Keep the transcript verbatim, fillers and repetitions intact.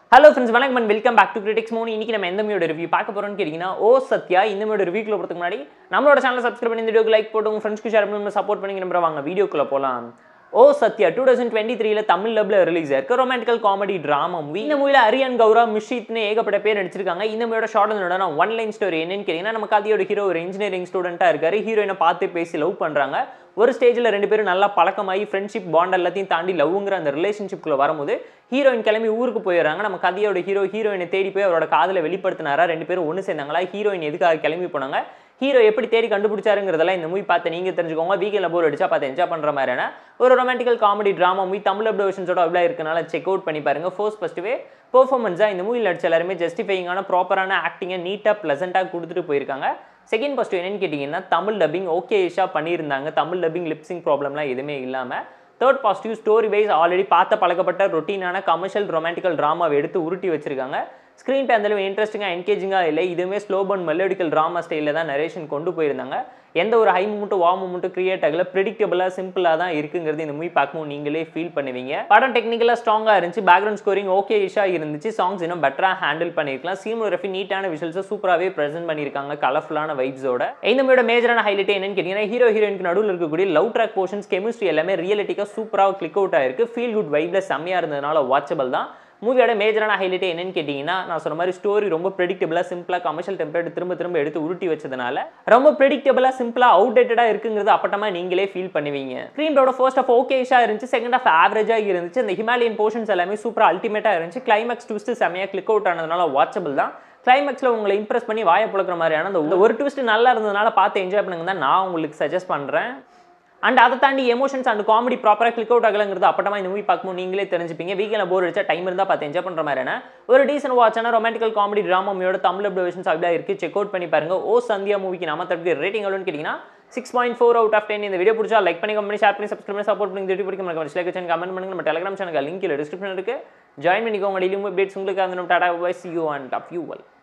Hello friends, வணக்கம் and welcome back to Critics Moon. இன்னைக்கு நம்ம எந்த மூவியோட ரிவ்யூ பார்க்க போறோம்னு கேட்டிங்கனா ஓ சத்யா. இந்த மூவியோட ரிவ்யூக்குள்ள போறதுக்கு முன்னாடி நம்மளோட சேனலை சப்ஸ்கிரைப் பண்ணி இந்த வீடியோக்கு லைக் போட்டு உங்க ஃப்ரெண்ட்ஸ்க்கு ஷேர் பண்ணி நம்ம சப்போர்ட் பண்ணி நம்பற வாங்க வீடியோக்குள்ள போலாம். ஓ சத்யா twenty twenty-three ல தமிழ் டப்ல ரிலீஸ் ஆயிருக்கு. Romantical comedy drama movie. இந்த மூவில அரியன் கௌரா மிஷித்னு ஏகப்பட்ட பேர் நடிச்சிருக்காங்க. இந்த மூவியோட short and one line story என்னன்னு கேட்டிங்கனா நம்ம கதையோட ஹீரோ ஒரு இன்ஜினியரிங் ஸ்டூடெண்டா இருக்காரு. ஹீரோயினை பார்த்து பேசி லவ் பண்றாங்க. ஒரு ஸ்டேஜ்ல ரெண்டு பேரும் நல்லா பழக்கமாகி ஃப்ரெண்ட்ஷிப் பாண்ட் எல்லாத்தையும் தாண்டி லவ்ங்கிற அந்த ரிலேஷன்ஷிப்குள்ள வரும்போது ஹீரோயின் கிளம்பி ஊருக்கு போயிடுறாங்க. நம்ம கதையோட ஹீரோ ஹீரோயினை தேடி போய் அவரோட காதலை வெளிப்படுத்தினாரா, ரெண்டு பேரும் ஒன்று சேர்ந்தாங்களா, ஹீரோயின் எதுக்காக கிளம்பி போனாங்க, ஹீரோ எப்படி தேடி கண்டுபிடிச்சாருங்கிறதெல்லாம் இந்த மூவி பார்த்து நீங்க தெரிஞ்சுக்கோங்க. வீக்கெண்ட்ல போர் அடிச்சா பார்த்து என்ஜாய் பண்ற மாதிரியான ஒரு romantical comedy drama movie. Tamil dub வெர்ஷன்ஸோட அவ்வளோ இருக்கனால செக் அவுட் பண்ணி பாருங்க. ஃபர்ஸ்ட் ஃபர்ஸ்ட்வே பெர்ஃபார்மன்ஸா இந்த மூவியில் நடிச்ச எல்லாருமே ஜஸ்டிஃபைங்கான ப்ராப்பரான ஆக்டிங்கை நீட்டாக ப்ளசண்டாக கொடுத்துட்டு போயிருக்காங்க. செகண்ட் ஃபர்ஸ்ட் என்னன்னு கேட்டிங்கன்னா தமிழ் டப்பிங் ஓகே இஷா பண்ணியிருந்தாங்க. தமிழ் டப்பிங் லிப்சிங் ப்ராப்ளம்லாம் எதுவுமே இல்லாமல். Third positive story wise already பார்த்த பழக்கப்பட்ட ரொட்டீனான கமர்ஷியல் ரொமான்டிக்கல் ட்ராமாவை எடுத்து உருட்டி வச்சிருக்காங்க. ஸ்க்ரீன் பே அந்தளவு இன்ட்ரெஸ்டிங்காக என்கேஜிங்காக இல்லை. இதுவுமே ஸ்லோ பர்ன் மெலோடிக்கல் ட்ராமா ஸ்டைலில் தான் நரேஷன் கொண்டு போயிருந்தாங்க. எந்த ஒரு ஹை மூமெண்ட்டும் வா மூமெண்ட்டும் கிரியேட் ஆகல. ப்ரெடிக்டபிளாக சிம்பிளாக தான் இருக்குங்கிறது இந்த மூவி பார்க்கும்போது நீங்களே ஃபீல் பண்ணுவீங்க. படம் டெக்னிக்கலாக ஸ்ட்ராங்காக இருந்துச்சு. பேக்ரவுண்ட் ஸ்கோரிங் ஓகே இஷா இருந்துச்சு. சாங்ஸ் இன்னும் பெட்டராக ஹேண்டில் பண்ணியிருக்கலாம். சினிமோகிராஃபி நீட்டான விஷுவல்ஸை சூப்பராகவே ப்ரெசென்ட் பண்ணியிருக்காங்க கலர்ஃபுல்லான வைப்ஸோட. இந்த மூவியோட மேஜரான ஹைலைட் என்னன்னு கேட்டிங்கன்னா ஹீரோ ஹீரோயினுக்கு நடுவில் இருக்கக்கூடிய லவ் ட்ராக் போர்ஷன்ஸ் கெமிஸ்ட்ரி எல்லாமே ரியலிட்டிக்காக சூப்பராக கிளிக் அவுட் ஆயிருக்கு. ஃபீல் குட் வைப்ல செம்மையாக இருந்ததுனால வாட்சபிள் தான். மூவியோட மேஜரான ஹைலைட் என்னன்னு கேட்டிங்கன்னா நான் சொன்ன மாதிரி ஸ்டோரி ரொம்ப ப்ரெடிக்டபிளாக சிம்பிளாக கமர்ஷியல் டெம்ப்ளேட் திரும்ப திரும்ப எடுத்து உருட்டி வச்சதுனால ரொம்ப ப்ரெடிக்டபிளாக சிம்பிளாக அவுடேட்டடாக இருக்குங்கிறது அப்பட்டமாக நீங்களே ஃபீல் பண்ணுவீங்க. ஸ்க்ரீனோட ஃபர்ஸ்ட் ஆஃப் ஓகேஷாக இருந்துச்சு. செகண்ட் ஆஃப் ஆவரேஜாக இருந்துச்சு. இந்த ஹிமாலயன் போர்ஷன்ஸ் எல்லாமே சூப்பராக அல்டிமேட்டாக இருந்துச்சு. கிளைமேக்ஸ் ட்விஸ்ட் செம்மையாக கிளிக் அவுட் ஆனதுனால வாட்சபிள் தான். கிளைமேக்ஸில் உங்களை இம்ப்ரெஸ் பண்ணி வாயை புழக்கிற மாதிரியான அந்த ஒரு ட்விஸ்ட் நல்லா இருந்ததுனால பார்த்து என்ஜாய் பண்ணுங்க தான் நான் உங்களுக்கு சஜஸ்ட் பண்ணுறேன். அண்ட் அதை தாண்டி எமோஷன்ஸ் அண்ட் காமெடி ப்ராப்பராக கிளிக் அவுட் ஆகலங்கிறது அப்பட்டமாக இந்த மூவி பார்க்கும்போது நீங்களே தெரிஞ்சுப்பீங்க. வீக்கெண்டில் போர் அடிச்சா டைம் இருந்தால் பார்த்து என்ஜாய் பண்ணுற மாதிரியான ஒரு டீசன்ட் வாட்சான ரொமான்டிக்கல் காமெடி ட்ராமா மூவியோட தமிழ் டப் வெர்ஷன்ஸ் அப்படியே இருக்குது. செக் அவுட் பண்ணி பாருங்க. ஓ சந்தியா மூவிக்கு நம்ம தரப்புக்கு ரேட்டிங் எவ்வளோன்னு கேட்டிங்கன்னா six point four out of ten. இந்த வீடியோ பிடிச்சா லைக் பண்ணி கமெண்ட் ஷேர் பண்ணி சப்ஸ்கிரைப் பண்ணி சப்போர்ட் பண்ணி வீடியோ பிடிக்கும் கமெண்ட் பண்ணுங்க. நம்ம டெலிகிராம் சேனல் லிங்க் டிஸ்கிரிப்ஷன் இருக்குது. ஜாயின் பண்ணிக்கோங்க. டெய்லி அப்டேட்ஸ் உங்களுக்கு அந்த tata bye see you and love you all.